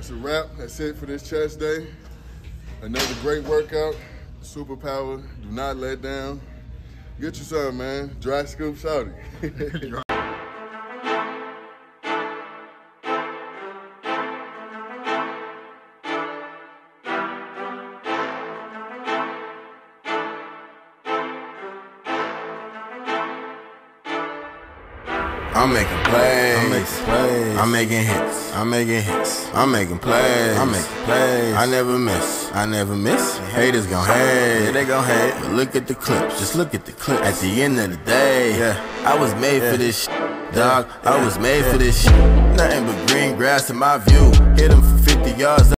That's a wrap. That's it for this chest day. Another great workout. Superpower. Do not let down. Get you some, man. Dry scoop shawty. I'm making plays, I'm making hits, I'm making plays, I never miss, haters gon' hate, yeah, they gon' hate, but look at the clips, just look at the clips. At the end of the day, yeah, I was made for this shit, dog, I was made for this shit. Nothing but green grass in my view, hit 'em for 50 yards.